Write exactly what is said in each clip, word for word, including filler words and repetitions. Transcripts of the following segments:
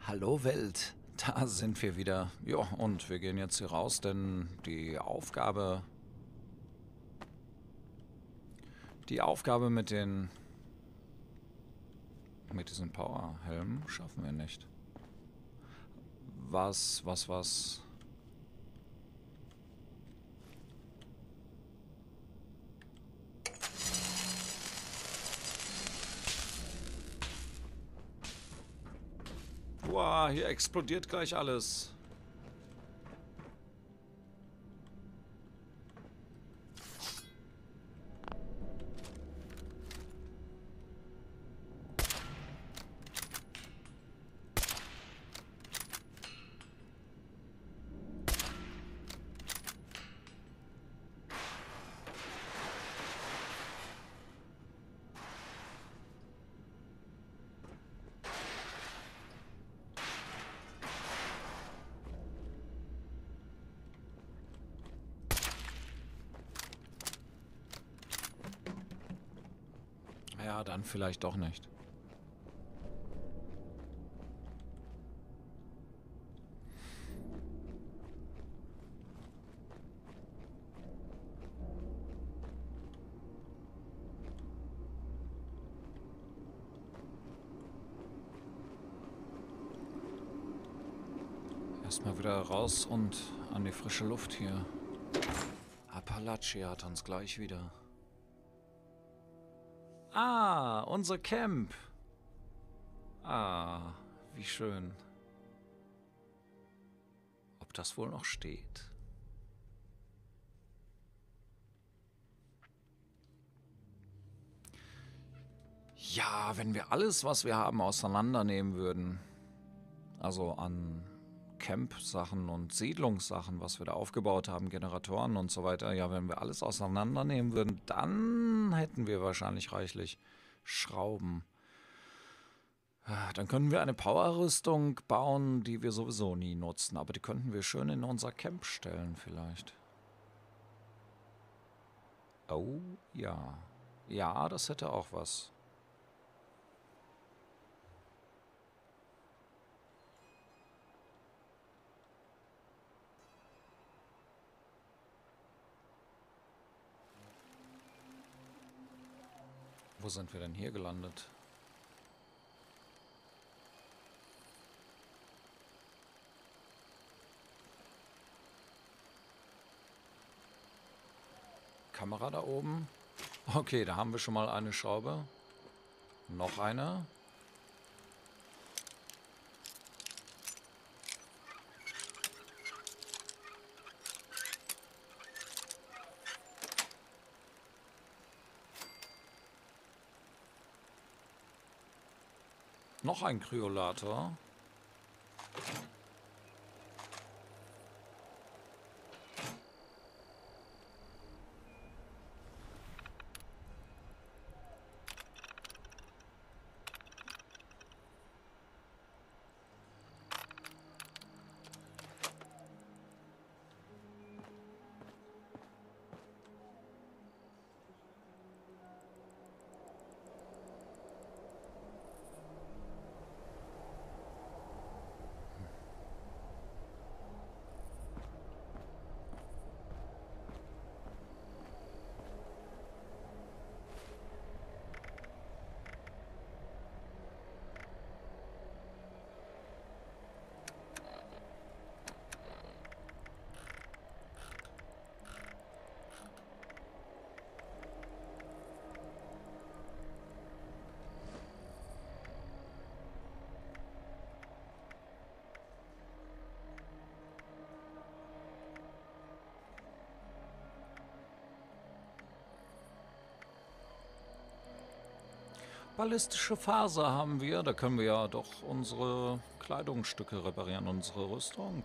Hallo Welt, da sind wir wieder. Ja, und wir gehen jetzt hier raus, denn die Aufgabe... Die Aufgabe mit den... mit diesen Powerhelmen schaffen wir nicht. Was, was, was... Wow, hier explodiert gleich alles. Ja, dann vielleicht doch nicht. Erstmal wieder raus und an die frische Luft hier. Appalachia hat uns gleich wieder. Ah, unser Camp. Ah, wie schön. Ob das wohl noch steht? Ja, wenn wir alles, was wir haben, auseinandernehmen würden, also an Camp-Sachen und Siedlungssachen, was wir da aufgebaut haben, Generatoren und so weiter, ja, wenn wir alles auseinandernehmen würden, dann hätten wir wahrscheinlich reichlich Schrauben. Dann können wir eine Power-Rüstung bauen, die wir sowieso nie nutzen, aber die könnten wir schön in unser Camp stellen vielleicht. Oh, ja. Ja, das hätte auch was. Wo sind wir denn hier gelandet? Kamera da oben. Okay, da haben wir schon mal eine Schraube. Noch eine. Noch ein Kryolator. Ballistische Faser haben wir. Da können wir ja doch unsere Kleidungsstücke reparieren, unsere Rüstung.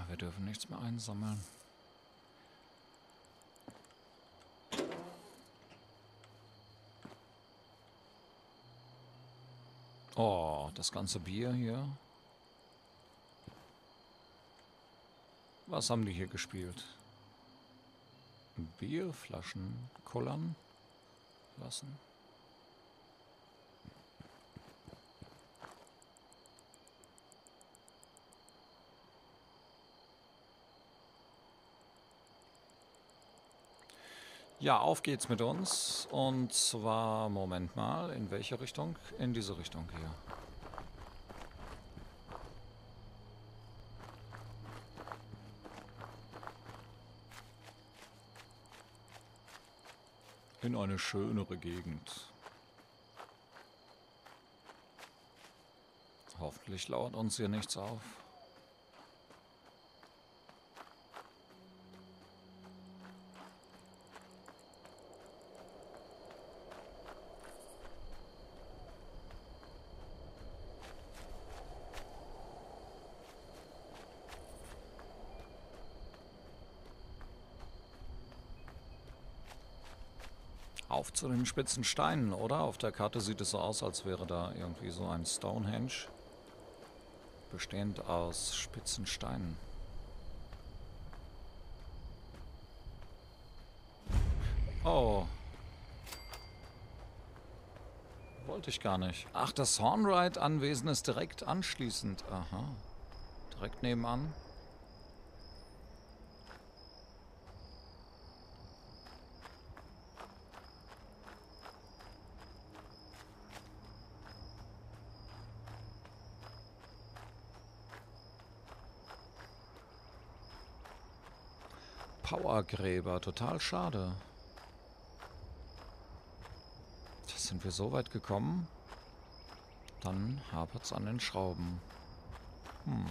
wir dürfen nichts mehr einsammeln. Oh, das ganze Bier hier. Was haben die hier gespielt? Bierflaschen kullern lassen. Ja, auf geht's mit uns. Und zwar, Moment mal, in welche Richtung? In diese Richtung hier. In eine schönere Gegend. Hoffentlich lauert uns hier nichts auf. Auf zu den spitzen Steinen, oder? Auf der Karte sieht es so aus, als wäre da irgendwie so ein Stonehenge, bestehend aus spitzen Steinen. Oh. Wollte ich gar nicht. Ach, das Hornwright-Anwesen ist direkt anschließend. Aha. Direkt nebenan. Powergräber, total schade. Jetzt sind wir so weit gekommen. Dann hapert's an den Schrauben. Hm.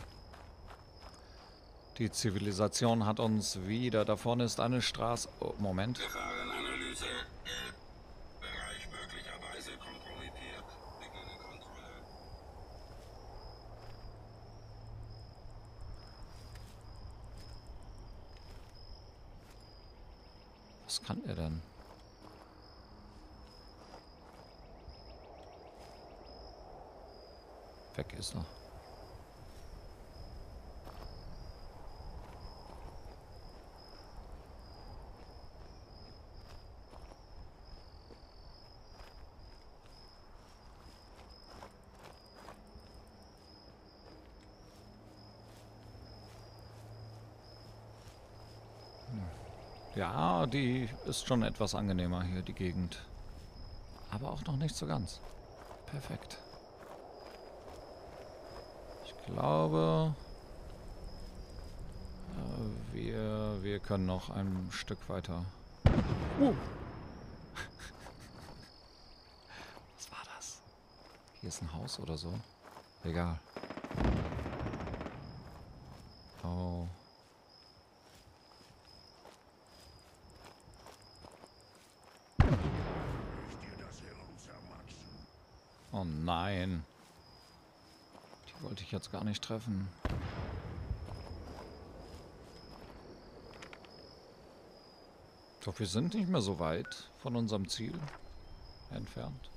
Die Zivilisation hat uns wieder. Da vorne ist eine Straße. Oh, Moment. Gefahrenanalyse. Bereich möglicherweise kompromittiert. Beginne Kontrolle. Was kann er denn? Weg ist er. Ja, die ist schon etwas angenehmer hier, die Gegend. Aber auch noch nicht so ganz. Perfekt. Ich glaube, äh, wir, wir können noch ein Stück weiter. Uh. Was war das? Hier ist ein Haus oder so? Egal. Oh. Oh nein. Die wollte ich jetzt gar nicht treffen. Doch wir sind nicht mehr so weit von unserem Ziel entfernt.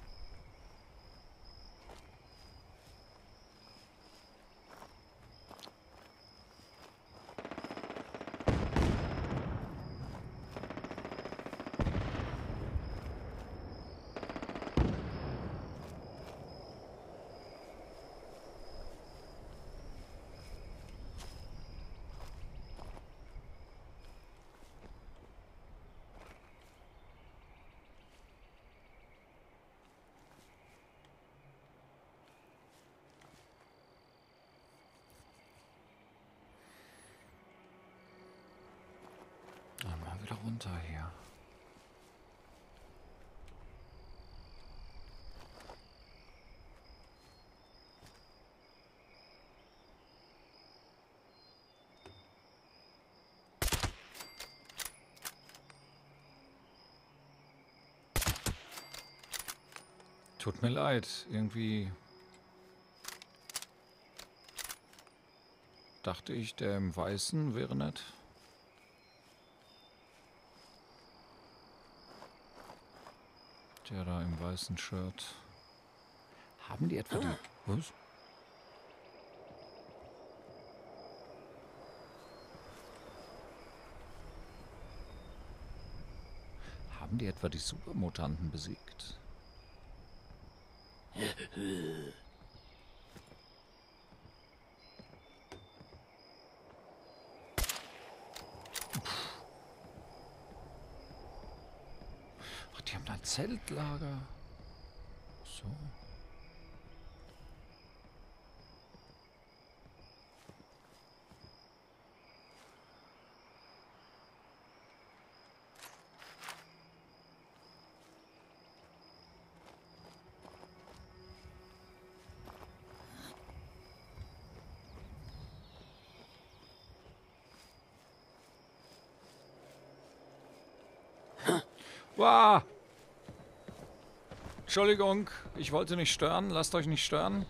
Mal wieder runter hier. Tut mir leid, irgendwie Dachte ich, der im Weißen wäre nett. Der da im weißen Shirt. Haben die etwa die... Was? Haben die etwa die Supermutanten besiegt? Ach, die haben da ein Zeltlager. So. Wow. Entschuldigung, ich wollte nicht stören. Lasst euch nicht stören.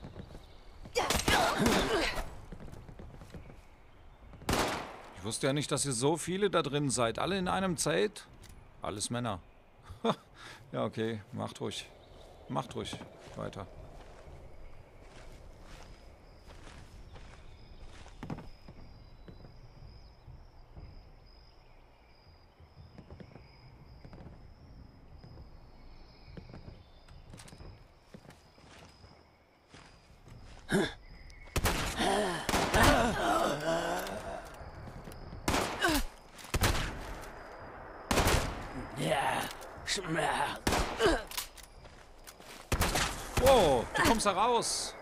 Ich wusste ja nicht, dass ihr so viele da drin seid. Alle in einem Zelt? Alles Männer. Ja, okay. Macht ruhig. Macht ruhig. Weiter. Wow, du kommst da raus.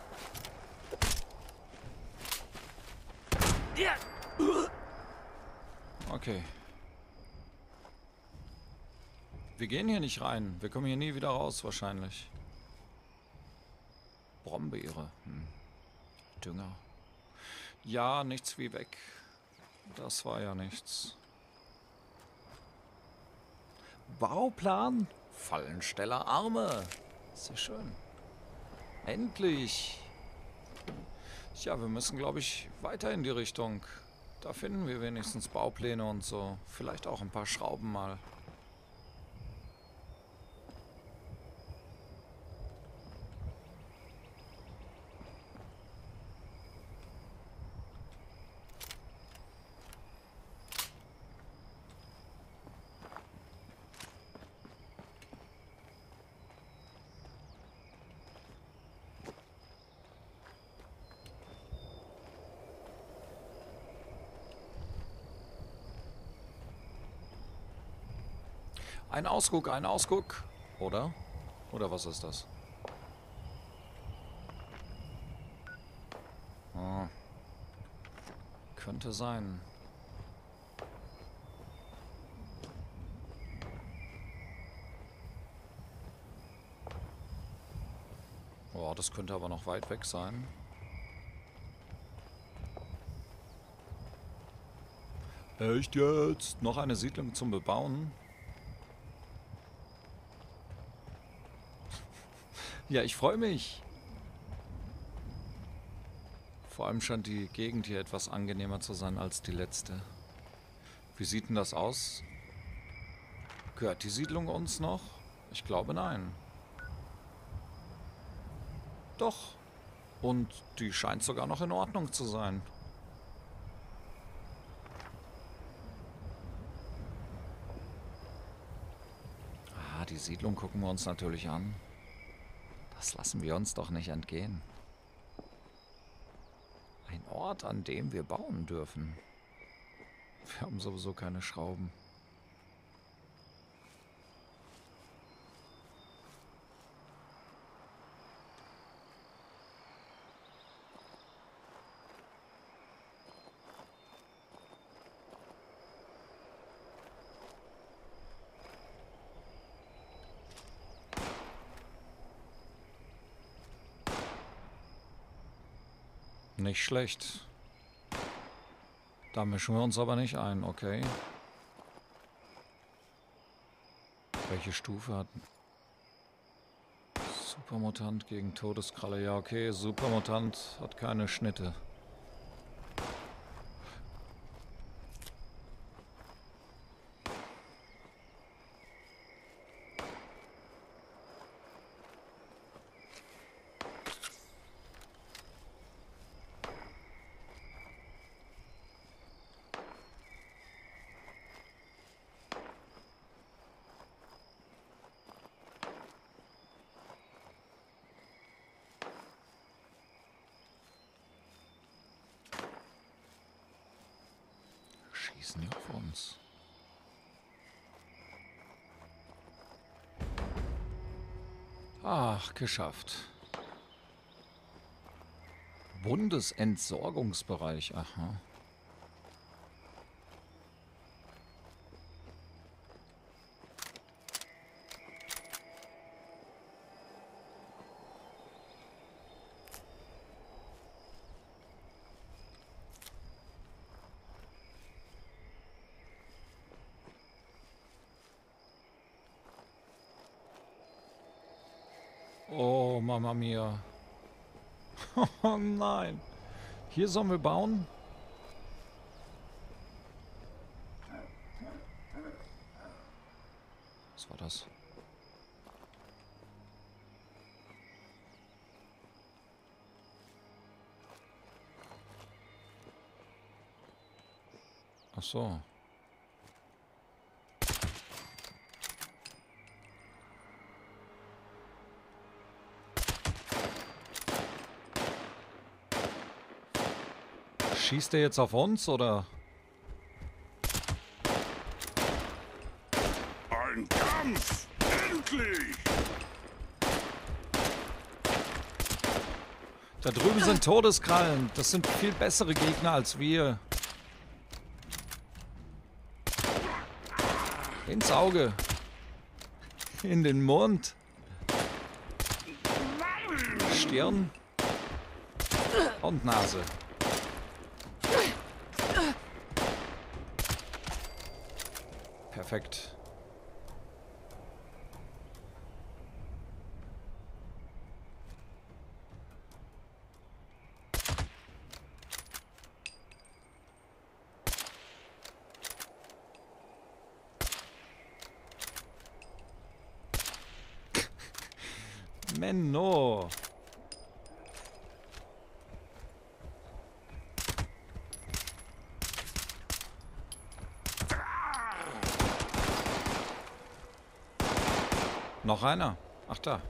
Okay. Wir gehen hier nicht rein. Wir kommen hier nie wieder raus, wahrscheinlich. Brombeere. Hm. Dünger. Ja, nichts wie weg. Das war ja nichts. Bauplan? Fallensteller Arme. Sehr schön. Endlich. Ja, wir müssen, glaube ich, weiter in die Richtung. Da finden wir wenigstens Baupläne und so. Vielleicht auch ein paar Schrauben mal. Ein Ausguck, ein Ausguck. Oder? Oder was ist das? Oh. Könnte sein. Oh, das könnte aber noch weit weg sein. Echt jetzt? Noch eine Siedlung zum Bebauen? Ja, ich freue mich. Vor allem scheint die Gegend hier etwas angenehmer zu sein als die letzte. Wie sieht denn das aus? Gehört die Siedlung uns noch? Ich glaube nein. Doch. Und die scheint sogar noch in Ordnung zu sein. Ah, die Siedlung gucken wir uns natürlich an. Das lassen wir uns doch nicht entgehen. Ein Ort, an dem wir bauen dürfen. Wir haben sowieso keine Schrauben. Nicht schlecht. Da mischen wir uns aber nicht ein, okay. Welche Stufe hat... Supermutant gegen Todeskralle. Ja, okay, Supermutant hat keine Schnitte. schießen ja auf uns. Ach, geschafft. Bundesentsorgungsbereich, aha. Oh, Mama mia. Oh nein. Hier sollen wir bauen? Was war das? Ach so. Schießt er jetzt auf uns, oder? Ein Kampf! Endlich! Da drüben sind Todeskrallen. Das sind viel bessere Gegner als wir. Ins Auge. In den Mund. Stirn. Und Nase. Perfekt. Menno. Noch einer. Ach da.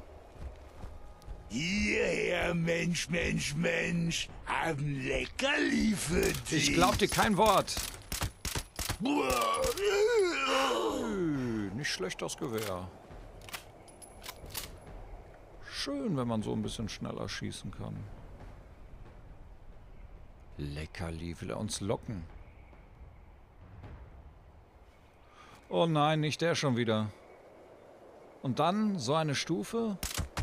Hierher, Mensch, Mensch, Mensch. Haben Leckerli für dich. Ich glaub dir kein Wort. Nö, nicht schlecht das Gewehr. Schön, wenn man so ein bisschen schneller schießen kann. Leckerli, will er uns locken? Oh nein, nicht der schon wieder. Und dann so eine Stufe.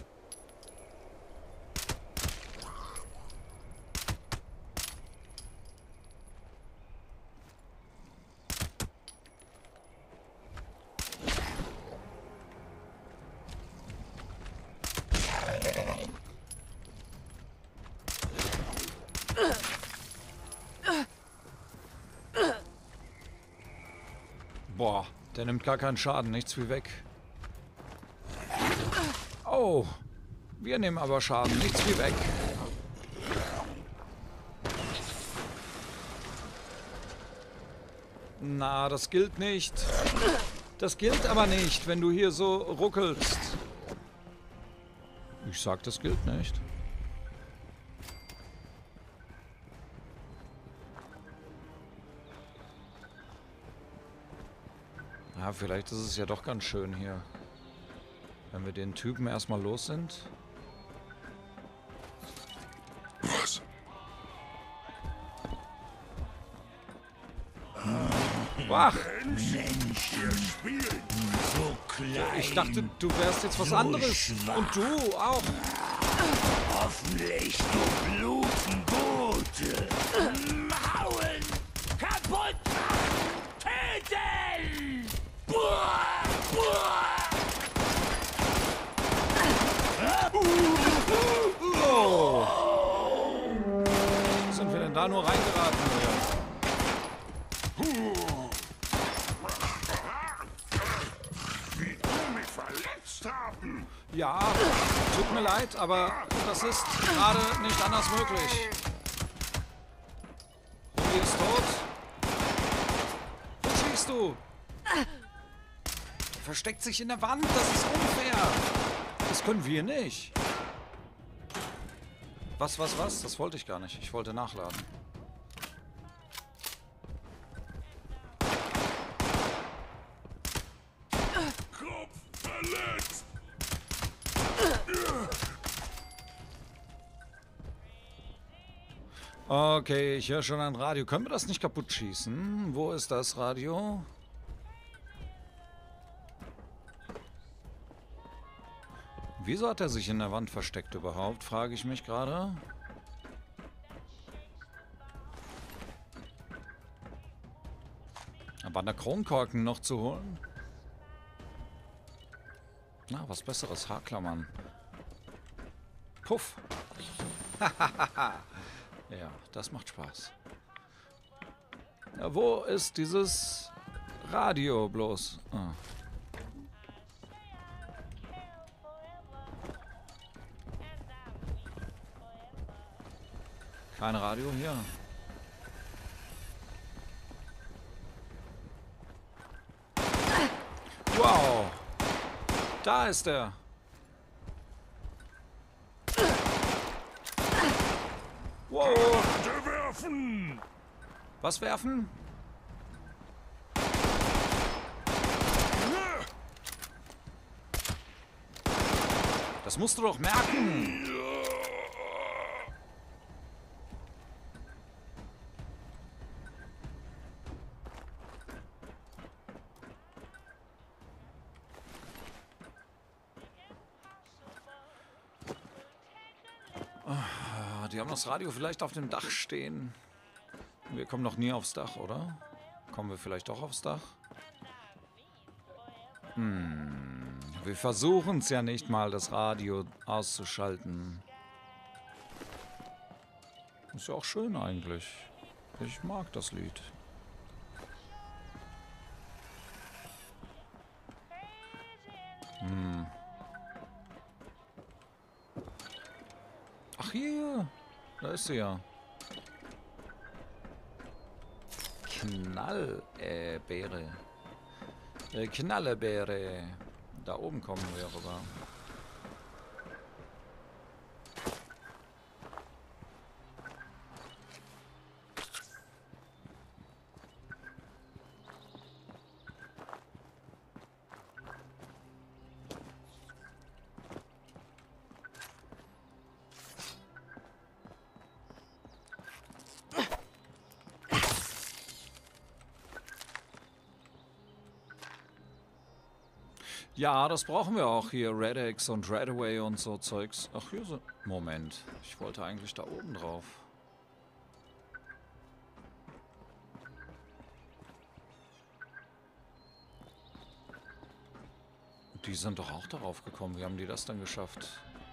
Boah, der nimmt gar keinen Schaden, nichts wie weg. Oh, wir nehmen aber Schaden, nichts wie weg. Na, das gilt nicht. Das gilt aber nicht, wenn du hier so ruckelst. Ich sag, das gilt nicht. Ja, vielleicht ist es ja doch ganz schön hier. Wenn wir den Typen erstmal los sind. Was? Wach! Mensch, Ihr spielt! so klein. Ich dachte, du wärst jetzt was So anderes. schwach. Und du auch. Hoffentlich, du Blutenbote. Mauen! Kaputt machen! Töten! Buah! Buah! Oh. Wie sind wir denn da nur reingeraten? Wie du mich verletzt haben! Ja, tut mir leid, aber das ist gerade nicht anders möglich. Rudi ist tot. Wo schießt du? Er versteckt sich in der Wand, das ist unfair. Das können wir nicht. Was, was, was? Das wollte ich gar nicht. Ich wollte nachladen. Okay, ich höre schon ein Radio. Können wir das nicht kaputt schießen? Wo ist das Radio? Wieso hat er sich in der Wand versteckt überhaupt, frage ich mich gerade. Aber der Kronkorken noch zu holen? Na, was Besseres. Haarklammern. Puff. Ja, das macht Spaß. Ja, wo ist dieses Radio bloß? Ah. Kein Radio hier. Wow. Da ist er. Wow. Granate werfen! Was werfen? Das musst du doch merken. Die haben das Radio vielleicht auf dem Dach stehen. Wir kommen noch nie aufs Dach, oder? Kommen wir vielleicht doch aufs Dach? Hm, wir versuchen es ja nicht mal, das Radio auszuschalten. Ist ja auch schön eigentlich. Ich mag das Lied. Hm. Ach hier, da ist sie ja. Knallbeere. Äh, Knallebeere. Da oben kommen wir rüber. Ja, das brauchen wir auch hier. Red-X und Redaway und so Zeugs. Ach, hier sind... Moment. Ich wollte eigentlich da oben drauf. Die sind doch auch darauf gekommen. Wie haben die das dann geschafft?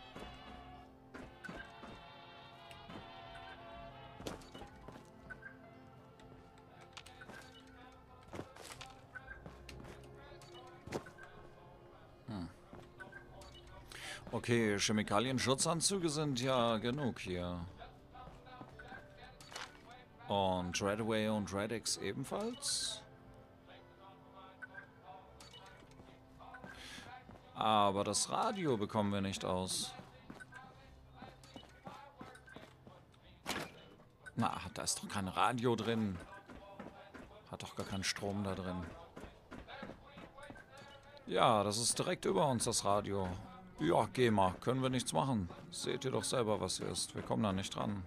Okay, Chemikalien-Schutzanzüge sind ja genug hier. Und Redaway und Red-X ebenfalls. Aber das Radio bekommen wir nicht aus. Na, da ist doch kein Radio drin. Hat doch gar keinen Strom da drin. Ja, das ist direkt über uns, das Radio. Ja, geh mal. Können wir nichts machen. Seht ihr doch selber, was hier ist. Wir kommen da nicht dran.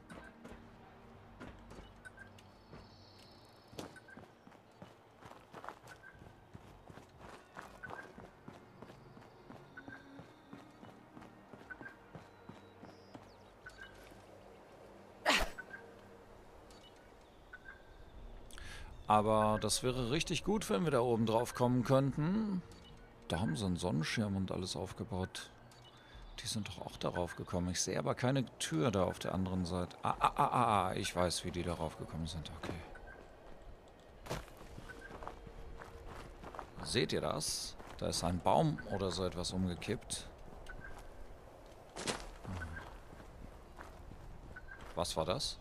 Aber das wäre richtig gut, wenn wir da oben drauf kommen könnten. Da haben sie einen Sonnenschirm und alles aufgebaut. Die sind doch auch darauf gekommen. Ich sehe aber keine Tür da auf der anderen Seite. Ah, ah, ah, ah, ich weiß, wie die darauf gekommen sind. Okay. Seht ihr das? Da ist ein Baum oder so etwas umgekippt. Was war das?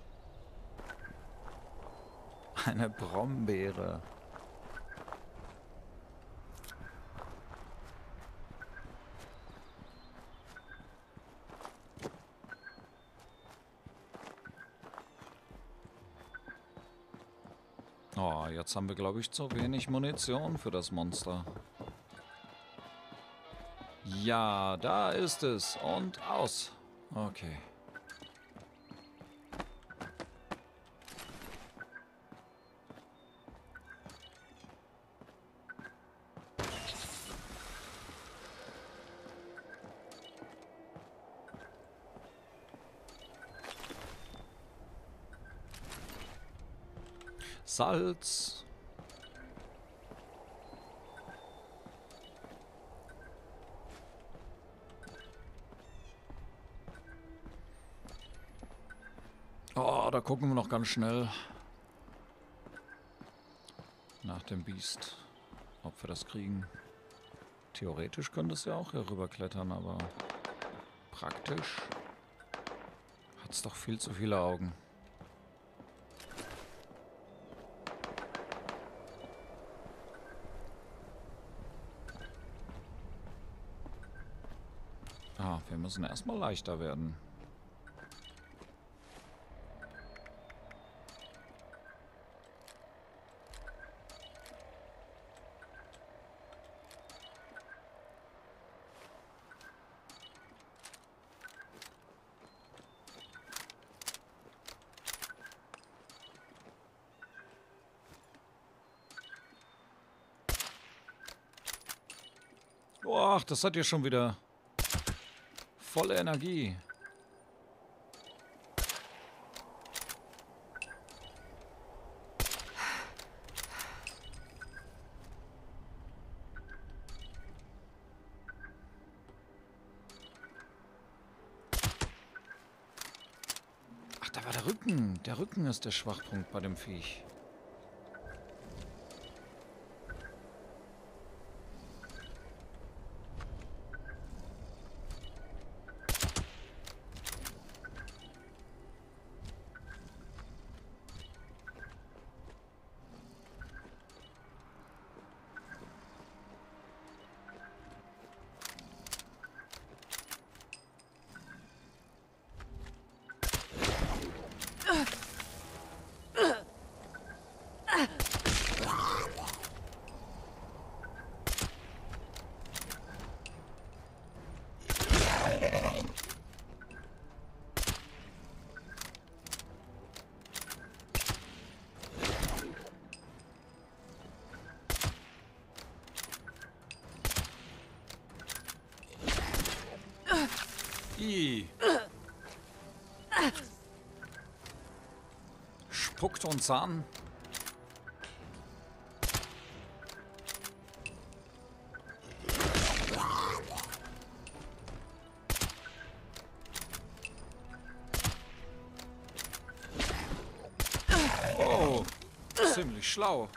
Eine Brombeere. Oh, jetzt haben wir, glaube ich, zu wenig Munition für das Monster. Ja, da ist es. Und aus. Okay. Salz. Oh, da gucken wir noch ganz schnell nach dem Biest, ob wir das kriegen. Theoretisch könnte es ja auch hier rüberklettern, aber praktisch hat es doch viel zu viele Augen. Ah, wir müssen erstmal leichter werden. Ach, das hat ja schon wieder volle Energie. Ach, da war der Rücken. Der Rücken ist der Schwachpunkt bei dem Viech. I. Spuckt uns an. Oh, ziemlich schlau.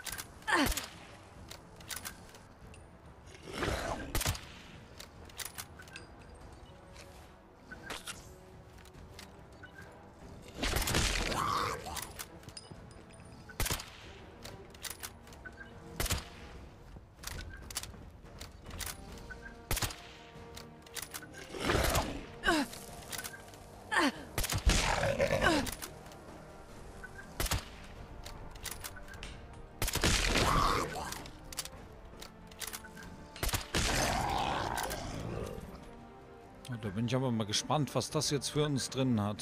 Da bin ich aber mal gespannt, was das jetzt für uns drin hat.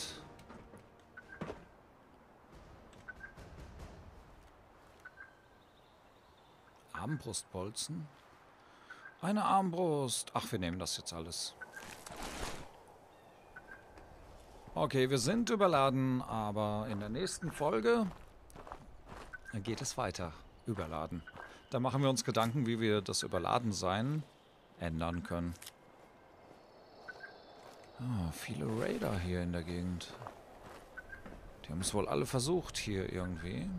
Armbrustbolzen? Eine Armbrust. Ach, wir nehmen das jetzt alles. Okay, wir sind überladen, aber in der nächsten Folge geht es weiter. Überladen. Da machen wir uns Gedanken, wie wir das Überladensein ändern können. Ah, viele Raider hier in der Gegend. Die haben es wohl alle versucht hier irgendwie.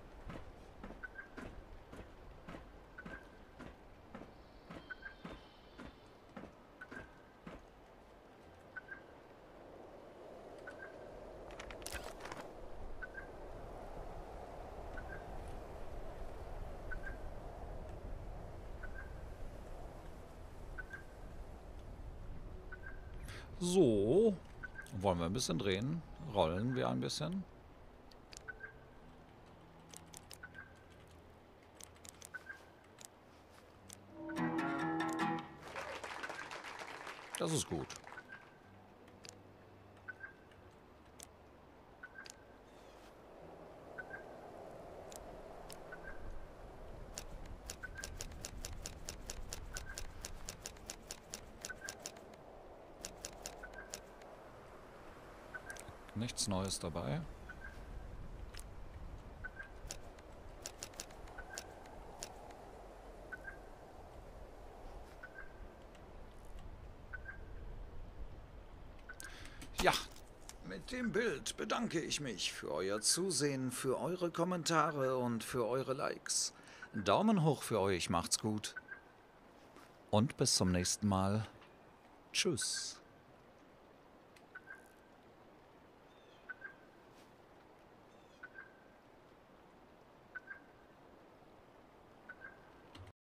So, wollen wir ein bisschen drehen? Rollen wir ein bisschen? Das ist gut. Nichts Neues dabei. Ja, mit dem Bild bedanke ich mich für euer Zusehen, für eure Kommentare und für eure Likes. Daumen hoch für euch, macht's gut. Und bis zum nächsten Mal. Tschüss.